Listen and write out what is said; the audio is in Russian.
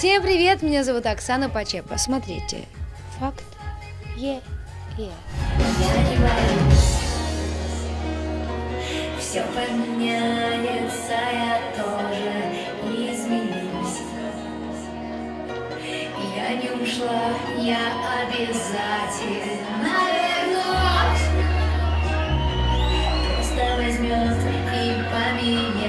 Всем привет, меня зовут Оксана Почепа. Смотрите, факт е. Я не боюсь, все поменяется, я тоже изменюсь. Я не ушла, я обязательно вернусь. Просто возьмет и поменяет.